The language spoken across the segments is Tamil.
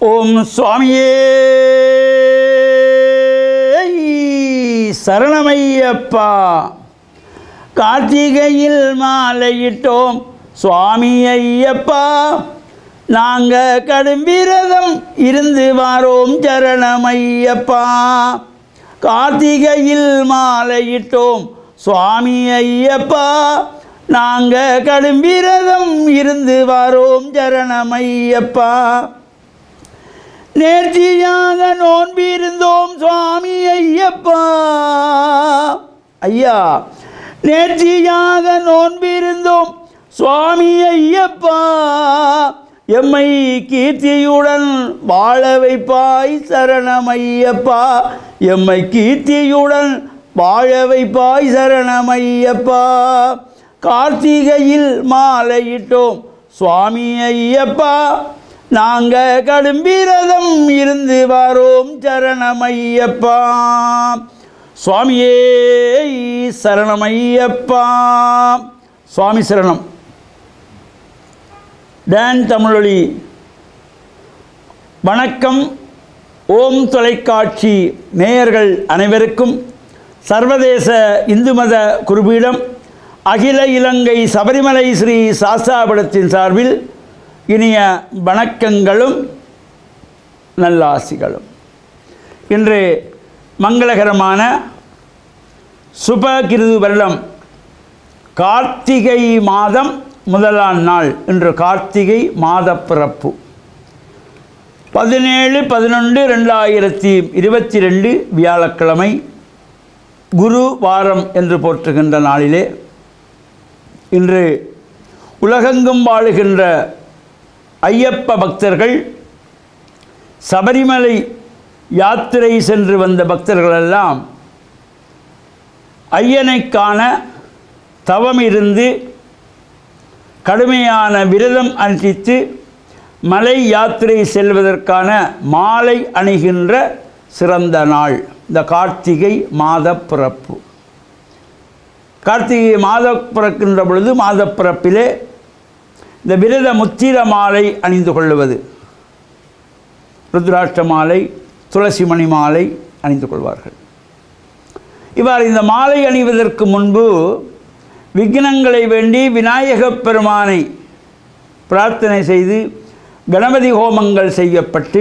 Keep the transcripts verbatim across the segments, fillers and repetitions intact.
ஓம் சுவாமியே சரணமையப்பா. கார்த்திகையில் மாலையிட்டோம் சுவாமி ஐயப்பா, நாங்க கடும்பிரதம் இருந்து வாரோம் சரணமையப்பா. கார்த்திகையில் மாலையிட்டோம் சுவாமி ஐயப்பா, நாங்க கடும்பிரதம் இருந்து வாரோம் சரணமையப்பா. நேர்த்தியாக நோன்பிருந்தோம் சுவாமி ஐயப்பா. ஐயா, நேர்த்தியாக நோன்பிருந்தோம் சுவாமி ஐயப்பா, எம்மை கீர்த்தியுடன் வாழ வைப்பாய் சரணமையப்பா. எம்மை கீர்த்தியுடன் வாழ வைப்பாய் சரணமையப்பா. கார்த்திகையில் மாலையிட்டோம் சுவாமி ஐயப்பா, நாங்க கடும்பிரதம் இருந்து வாரோம் சரணமையப்பா. சுவாமியே சரணமையப்பா. சுவாமி சரணம். டான் தமிழொலி வணக்கம். ஓம் தொலைக்காட்சி நேயர்கள் அனைவருக்கும் சர்வதேச இந்து மத குருபீடம் அகில இலங்கை சபரிமலை ஸ்ரீ சாஸ்தாபீடத்தின் சார்பில் இனிய வணக்கங்களும் நல்லாசிகளும். இன்று மங்களகரமான சுபகிருது வருடம் கார்த்திகை மாதம் முதலாம் நாள். இன்று கார்த்திகை மாத பிறப்பு பதினேழு பதினொன்று ரெண்டாயிரத்தி இருபத்தி ரெண்டு வியாழக்கிழமை, குரு வாரம் என்று போற்றுகின்ற நாளிலே இன்று உலகெங்கும் வாழுகின்ற ஐயப்ப பக்தர்கள், சபரிமலை யாத்திரை சென்று வந்த பக்தர்களெல்லாம் ஐயனை காண தவம் இருந்து கடுமையான விரதம் அனுஷ்டித்து மலை யாத்திரை செல்வதற்கான மாலை அணிகின்ற சிறந்த நாள் இந்த கார்த்திகை மாத பிறப்பு. கார்த்திகை மாத பிறக்கின்ற பொழுது மாத பிறப்பிலே இந்த விரத முத்திர மாலை அணிந்து கொள்வது, ருத்ராட்ச மாலை, துளசி மணி மாலை அணிந்து கொள்வார்கள். இவ்வாறு இந்த மாலை அணிவதற்கு முன்பு விக்னங்களை வேண்டி விநாயகப் பெருமானை பிரார்த்தனை செய்து கணபதி ஹோமங்கள் செய்யப்பட்டு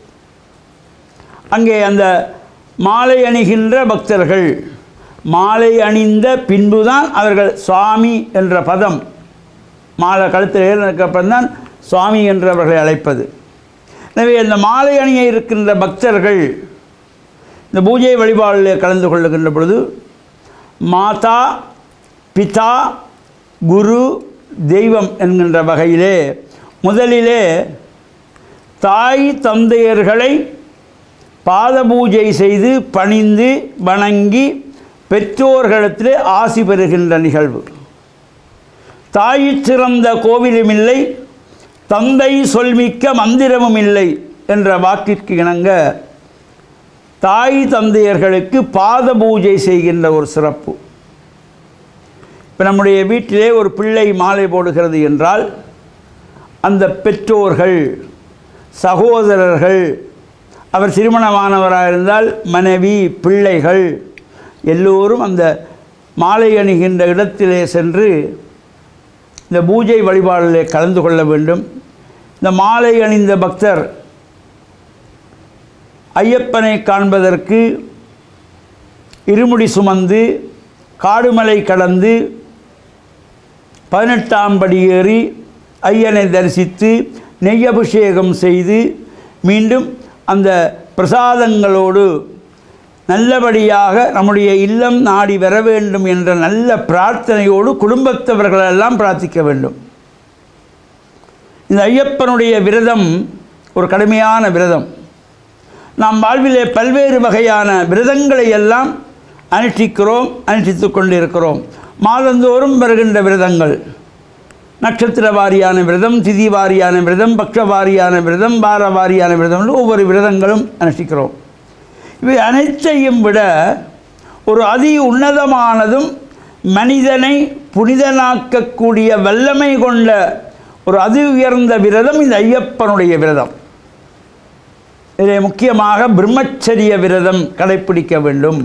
அங்கே அந்த மாலை அணிகின்ற பக்தர்கள் மாலை அணிந்த பின்புதான் அவர்கள் சுவாமி என்ற பதம் மாலை கழுத்தில் ஏறினதுக்கப்புறம்தான் சுவாமி என்று அவர்களை அழைப்பது. எனவே அந்த மாலை அணிய இருக்கின்ற பக்தர்கள் இந்த பூஜை வழிபாடில் கலந்து கொள்ளுகின்ற பொழுது மாதா பிதா குரு தெய்வம் என்கின்ற வகையிலே முதலிலே தாய் தந்தையர்களை பாத பூஜை செய்து பணிந்து வணங்கி பெற்றோர்களிடத்திலே ஆசி பெறுகின்ற நிகழ்வு. தாய் சிறந்த கோவிலும் இல்லை, தந்தை சொல்மிக்க மந்திரமும் இல்லை என்ற வாக்கிற்கு இணங்க தாய் தந்தையர்களுக்கு பாத பூஜை செய்கின்ற ஒரு சிறப்பு. இப்போ நம்முடைய வீட்டிலே ஒரு பிள்ளை மாலை போடுகிறது என்றால் அந்த பெற்றோர்கள், சகோதரர்கள், அவர் திருமணமானவராக இருந்தால் மனைவி, பிள்ளைகள் எல்லோரும் அந்த மாலை அணிகின்ற இடத்திலே சென்று இந்த பூஜை வழிபாடிலே கலந்து கொள்ள வேண்டும். இந்த மாலை அணிந்த பக்தர் ஐயப்பனை காண்பதற்கு இருமுடி சுமந்து காடுமலை கடந்து பதினெட்டாம் படி ஏறி ஐயனை தரிசித்து நெய் அபிஷேகம் செய்து மீண்டும் அந்த பிரசாதங்களோடு நல்லபடியாக நம்முடைய இல்லம் நாடி வர வேண்டும் என்ற நல்ல பிரார்த்தனையோடு குடும்பத்தவர்களெல்லாம் பிரார்த்திக்க வேண்டும். இந்த ஐயப்பனுடைய விரதம் ஒரு கடுமையான விரதம். நாம் வாழ்விலே பல்வேறு வகையான விரதங்களை எல்லாம் அனுஷ்டிக்கிறோம், அனுஷ்டித்து கொண்டிருக்கிறோம். மாதந்தோறும் வருகின்ற விரதங்கள், நட்சத்திர வாரியான விரதம், திதி வாரியான விரதம், பக்ஷ வாரியான விரதம், வார வாரியான விரதம், ஒவ்வொரு விரதங்களும் அனுஷ்டிக்கிறோம். இவை அனைத்தையும் விட ஒரு அதி உன்னதமானதும் மனிதனை புனிதனாக்கக்கூடிய வல்லமை கொண்ட ஒரு அதி உயர்ந்த விரதம் இந்த ஐயப்பனுடைய விரதம். இதில் முக்கியமாக பிரம்மச்சரிய விரதம் கடைப்பிடிக்க வேண்டும்.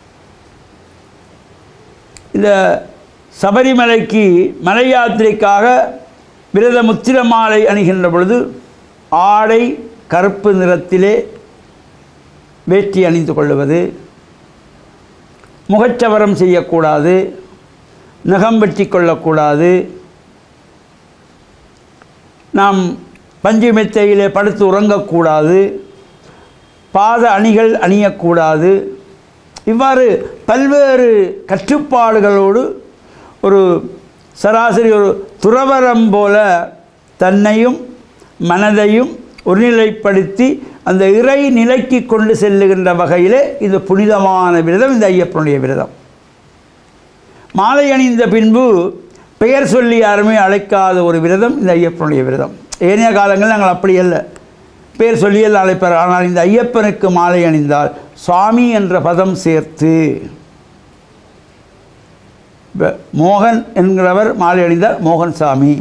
இந்த சபரிமலைக்கு மலை யாத்திரைக்காக விரத முத்திர மாலை அணிகின்ற பொழுது ஆடை கருப்பு நிறத்திலே வேட்டி அணிந்து கொள்வது, முகச்சவரம் செய்யக்கூடாது, நகம் வெட்டி கொள்ளக்கூடாது, நாம் பஞ்சு மெத்தையிலே படுத்து உறங்கக்கூடாது, பாத அணிகள் அணியக்கூடாது. இவ்வாறு பல்வேறு கட்டுப்பாடுகளோடு ஒரு சராசரி ஒரு துறவரம் போல தன்னையும் மனதையும் ஒருநிலைப்படுத்தி அந்த இறை நிலைக்கு கொண்டு செல்லுகின்ற வகையிலே இந்த புனிதமான விரதம் இந்த ஐயப்பனுடைய விரதம். மாலை அணிந்த பின்பு பெயர் சொல்லி யாருமே அழைக்காத ஒரு விரதம் இந்த ஐயப்பனுடைய விரதம். ஏனைய காலங்களில் நாங்கள் அப்படி அல்ல, பேர் சொல்லியெல்லாம் அழைப்பார். ஆனால் இந்த ஐயப்பனுக்கு மாலை அணிந்தால் சுவாமி என்ற பதம் சேர்த்து, மோகன் என்கிறவர் மாலை அணிந்தால் மோகன் சாமி,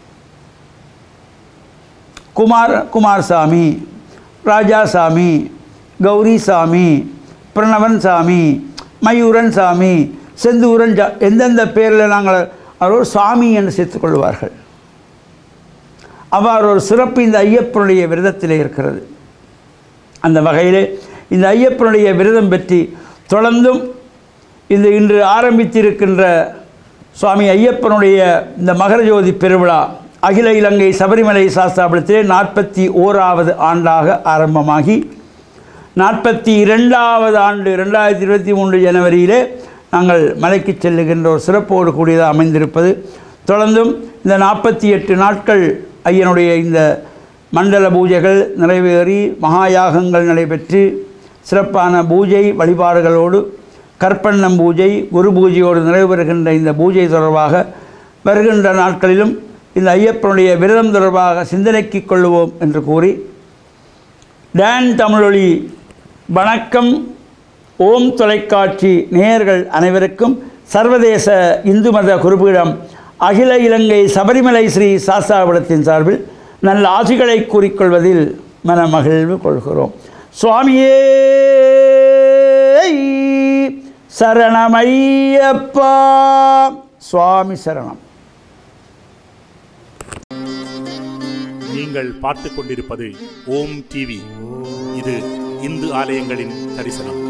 குமார் குமார் சாமி, ராஜா சாமி, கௌரி சாமி, பிரணவன் சாமி, மயூரன் சாமி, செந்தூரன் ஜா எந்தெந்த பேரில் நாங்கள் அவரோடு சாமி என்று சேர்த்துக்கொள்வார்கள். அவ்வாறு ஒரு சிறப்பு இந்த ஐயப்பனுடைய விரதத்தில் இருக்கிறது. அந்த வகையிலே இந்த ஐயப்பனுடைய விரதம் பற்றி தொடர்ந்தும் இந்த இன்று ஆரம்பித்திருக்கின்ற சுவாமி ஐயப்பனுடைய இந்த மகரஜோதி பெருவிழா அகில இலங்கை சபரிமலை சாஸ்தாபனத்திலே நாற்பத்தி ஓராவது ஆண்டாக ஆரம்பமாகி நாற்பத்தி இரண்டாவது ஆண்டு ரெண்டாயிரத்தி இருபத்தி மூன்று ஜனவரியிலே நாங்கள் மலைக்கு செல்லுகின்ற ஒரு சிறப்போடு கூடியதாக அமைந்திருப்பது. தொடர்ந்தும் இந்த நாற்பத்தி எட்டு நாட்கள் ஐயனுடைய இந்த மண்டல பூஜைகள் நிறைவேறி மகாயாகங்கள் நடைபெற்று சிறப்பான பூஜை வழிபாடுகளோடு கற்பண்ணம் பூஜை குரு பூஜையோடு நிறைவேறுகின்ற இந்த பூஜை தொடர்பாக வருகின்ற நாட்களிலும் இந்த ஐயப்பனுடைய விரதம் தொடர்பாக சிந்தனைக்கு கொள்ளுவோம் என்று கூறி, டான் தமிழொலி வணக்கம் ஓம் தொலைக்காட்சி நேயர்கள் அனைவருக்கும் சர்வதேச இந்து மத குருபீடம் அகில இலங்கை சபரிமலை ஸ்ரீ சாஸ்தாபுரத்தின் சார்பில் நல்ல ஆசிகளை கூறிக்கொள்வதில் மனமகிழ்வு கொள்கிறோம். சுவாமியே சரணமையப்பா. சுவாமி சரணம். நீங்கள் பார்த்து கொண்டிருப்பது ஓம் டிவி. இது இந்து ஆலயங்களின் தரிசனம்.